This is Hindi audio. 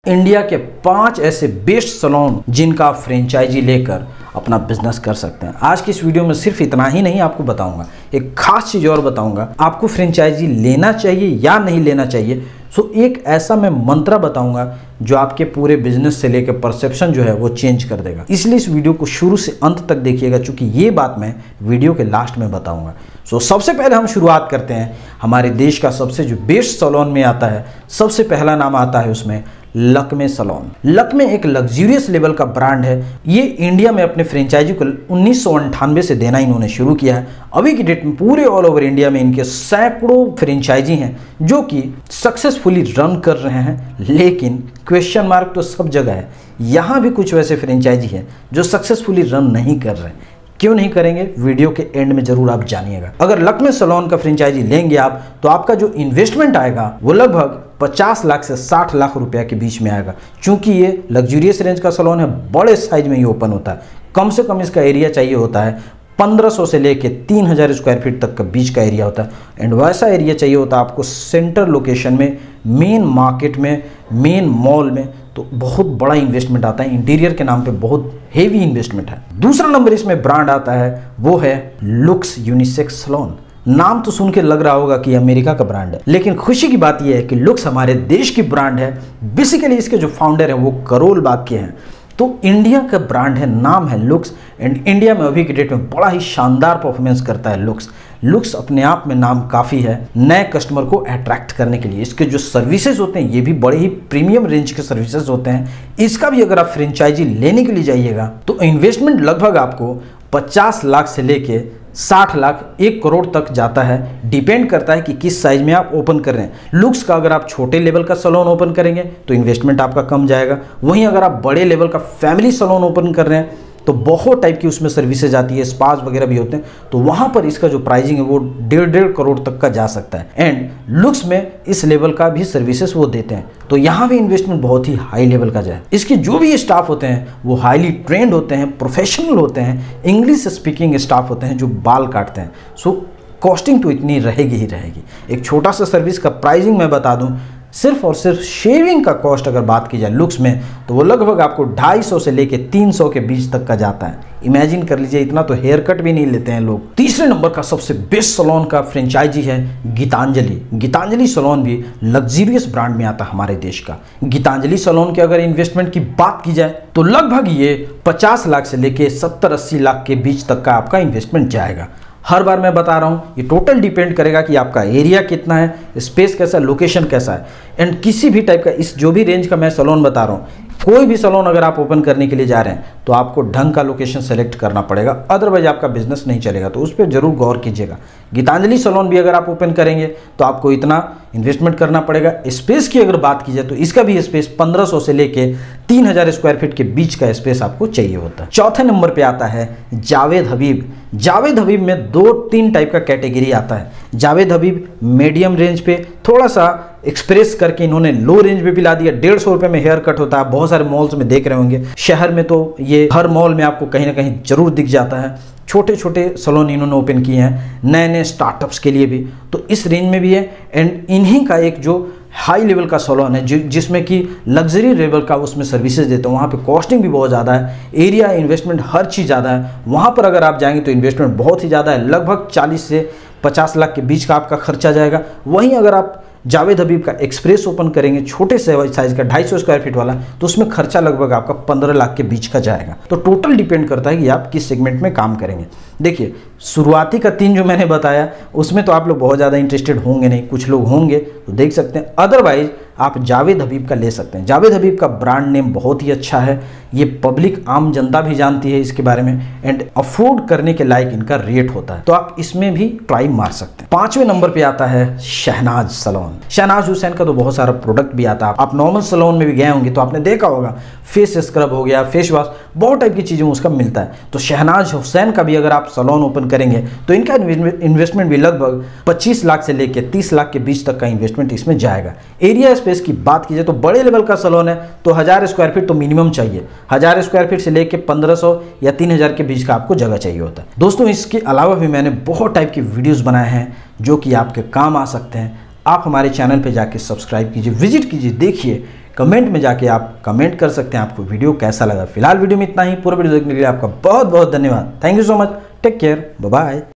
इंडिया के 5 ऐसे बेस्ट सैलून जिनका आप फ्रेंचाइजी लेकर अपना बिजनेस कर सकते हैं। आज की इस वीडियो में सिर्फ इतना ही नहीं आपको बताऊंगा, एक खास चीज़ और बताऊंगा, आपको फ्रेंचाइजी लेना चाहिए या नहीं लेना चाहिए। सो एक ऐसा मैं मंत्र बताऊंगा जो आपके पूरे बिजनेस से लेकर परसेप्शन जो है वो चेंज कर देगा। इसलिए इस वीडियो को शुरू से अंत तक देखिएगा, क्योंकि ये बात मैं वीडियो के लास्ट में बताऊंगा। सो सबसे पहले हम शुरुआत करते हैं हमारे देश का सबसे जो बेस्ट सैलून में आता है, सबसे पहला नाम आता है उसमें लक्मे सैलून। लक्मे एक लग्जूरियस लेवल का ब्रांड है। ये इंडिया में अपने फ्रेंचाइजी को 1998 से देना इन्होंने शुरू किया है। अभी की डेट में पूरे ऑल ओवर इंडिया में इनके सैकड़ों फ्रेंचाइजी हैं जो कि सक्सेसफुली रन कर रहे हैं। लेकिन क्वेश्चन मार्क तो सब जगह है, यहाँ भी कुछ वैसे फ्रेंचाइजी हैं जो सक्सेसफुली रन नहीं कर रहे हैं। क्यों नहीं करेंगे, वीडियो के एंड में जरूर आप जानिएगा। अगर लक्मे सैलून का फ्रेंचाइजी लेंगे आप, तो आपका जो इन्वेस्टमेंट आएगा वो लगभग 50 लाख से 60 लाख रुपया के बीच में आएगा। चूंकि ये लग्जूरियस रेंज का सैलून है, बड़े साइज में ये ओपन होता है। कम से कम इसका एरिया चाहिए होता है 1500 से लेके 3000 स्क्वायर फीट तक का बीच का एरिया होता है। एंड वैसा एरिया चाहिए होता है आपको सेंटर लोकेशन में, मेन मार्केट में, मेन मॉल में। तो बहुत बड़ा इन्वेस्टमेंट आता है, इंटीरियर के नाम पे बहुत हेवी इन्वेस्टमेंट है। दूसरा नंबर इसमें ब्रांड आता है वो है लुक्स यूनिसेक्स सैलून। नाम तो सुन के लग रहा होगा कि अमेरिका का ब्रांड है, लेकिन खुशी की बात यह है कि लुक्स हमारे देश की ब्रांड है। बेसिकली इसके जो फाउंडर हैं वो करोल बाग के हैं। तो इंडिया का ब्रांड है, नाम है लुक्स। एंड इंडिया में अभी की डेट में बड़ा ही शानदार परफॉर्मेंस करता है लुक्स। लुक्स अपने आप में नाम काफ़ी है नए कस्टमर को अट्रैक्ट करने के लिए। इसके जो सर्विसेज होते हैं ये भी बड़े ही प्रीमियम रेंज के सर्विसेज होते हैं। इसका भी अगर आप फ्रेंचाइजी लेने के लिए जाइएगा तो इन्वेस्टमेंट लगभग आपको 50 लाख से लेके 60 लाख 1 करोड़ तक जाता है। डिपेंड करता है कि किस साइज में आप ओपन कर रहे हैं। लुक्स का अगर आप छोटे लेवल का सैलून ओपन करेंगे तो इन्वेस्टमेंट आपका कम जाएगा। वहीं अगर आप बड़े लेवल का फैमिली सैलून ओपन कर रहे हैं तो बहुत टाइप की उसमें सर्विसेज आती है, स्पास वगैरह भी होते हैं। तो वहाँ पर इसका जो प्राइसिंग है वो 1.5 करोड़ तक का जा सकता है। एंड लुक्स में इस लेवल का भी सर्विसेज वो देते हैं। तो यहाँ भी इन्वेस्टमेंट बहुत ही हाई लेवल का जाए। इसके जो भी स्टाफ होते हैं वो हाईली ट्रेंड होते हैं, प्रोफेशनल होते हैं, इंग्लिश स्पीकिंग स्टाफ होते हैं जो बाल काटते हैं। सो कॉस्टिंग तो इतनी रहेगी ही रहेगी। एक छोटा सा सर्विस का प्राइसिंग मैं बता दूँ, सिर्फ और सिर्फ शेविंग का कॉस्ट अगर बात की जाए लुक्स में तो वो लगभग आपको 250 से लेके 300 के बीच तक का जाता है। इमेजिन कर लीजिए, इतना तो हेयर कट भी नहीं लेते हैं लोग। तीसरे नंबर का सबसे बेस्ट सैलून का फ्रेंचाइजी है गीतांजलि। गीतांजलि सैलून भी लग्जूरियस ब्रांड में आता है हमारे देश का। गीतांजलि सैलून के अगर इन्वेस्टमेंट की बात की जाए तो लगभग ये 50 लाख से लेके 70-80 लाख के बीच तक का आपका इन्वेस्टमेंट जाएगा। हर बार मैं बता रहा हूँ ये टोटल डिपेंड करेगा कि आपका एरिया कितना है, स्पेस कैसा है, लोकेशन कैसा है। एंड किसी भी टाइप का इस जो भी रेंज का मैं सैलून बता रहा हूँ, कोई भी सैलून अगर आप ओपन करने के लिए जा रहे हैं तो आपको ढंग का लोकेशन सेलेक्ट करना पड़ेगा, अदरवाइज आपका बिजनेस नहीं चलेगा। तो उस पर जरूर गौर कीजिएगा। गीतांजलि सैलून भी अगर आप ओपन करेंगे तो आपको इतना इन्वेस्टमेंट करना पड़ेगा। स्पेस की अगर बात की जाए तो इसका भी स्पेस 1500 से लेके 3000 स्क्वायर फीट के बीच का स्पेस आपको चाहिए होता है। चौथे नंबर पे आता है जावेद हबीब। जावेद हबीब में 2-3 टाइप का कैटेगरी आता है। जावेद हबीब मीडियम रेंज पे थोड़ा सा एक्सप्रेस करके इन्होंने लो रेंज में भी ला दिया। 150 रुपये में हेयर कट होता है। बहुत सारे मॉल्स में देख रहे होंगे, शहर में तो ये हर मॉल में आपको कहीं ना कहीं जरूर दिख जाता है। छोटे छोटे सैलून इन्होंने ओपन किए हैं नए नए स्टार्टअप्स के लिए भी, तो इस रेंज में भी है। एंड इन्हीं का एक जो हाई लेवल का सैलून है जिसमें कि लग्जरी लेवल का उसमें सर्विसेज देते हैं, वहाँ पे कॉस्टिंग भी बहुत ज़्यादा है, एरिया इन्वेस्टमेंट हर चीज़ ज़्यादा है। वहाँ पर अगर आप जाएंगे तो इन्वेस्टमेंट बहुत ही ज़्यादा है, लगभग 40 से 50 लाख के बीच का आपका खर्चा जाएगा। वहीं अगर आप जावेद हबीब का एक्सप्रेस ओपन करेंगे छोटे से साइज का 250 स्क्वायर फीट वाला, तो उसमें खर्चा लगभग आपका 15 लाख के बीच का जाएगा। तो टोटल डिपेंड करता है कि आप किस सेगमेंट में काम करेंगे। देखिए शुरुआती का 3 जो मैंने बताया उसमें तो आप लोग बहुत ज़्यादा इंटरेस्टेड होंगे नहीं, कुछ लोग होंगे तो देख सकते हैं। अदरवाइज आप जावेद हबीब का ले सकते हैं। जावेद हबीब का ब्रांड नेम बहुत ही अच्छा है, ये पब्लिक आम जनता भी जानती है इसके बारे में। एंड अफोर्ड करने के लायक इनका रेट होता है, तो आप इसमें भी ट्राई मार सकते हैं। 5वें नंबर पे आता है शहनाज सैलून। शहनाज हुसैन का तो बहुत सारा प्रोडक्ट भी आता है। आप नॉर्मल सैलून में भी गए होंगे तो आपने देखा होगा फेस स्क्रब हो गया, फेस वॉश, बहुत टाइप की चीज़ें उसका मिलता है। तो शहनाज हुसैन का भी अगर आप सैलून ओपन करेंगे तो इनका इन्वेस्टमेंट भी लगभग 25 लाख से लेकर 30 लाख के बीच तक का इन्वेस्टमेंट इसमें जाएगा। एरिया स्पेस की बात की जाए तो बड़े लेवल का सैलून है तो 1000 स्क्वायर फीट तो मिनिमम चाहिए। 1000 स्क्वायर फीट से लेकर 1500 या 3000 के बीच का आपको जगह चाहिए होता है। दोस्तों इसके अलावा भी मैंने बहुत टाइप की वीडियोज़ बनाए हैं जो कि आपके काम आ सकते हैं। आप हमारे चैनल पे जाके सब्सक्राइब कीजिए, विजिट कीजिए, देखिए, कमेंट में जाके आप कमेंट कर सकते हैं आपको वीडियो कैसा लगा। फिलहाल वीडियो में इतना ही। पूरा वीडियो देखने के लिए आपका बहुत बहुत धन्यवाद। Thank you so much. Take care. Bye bye.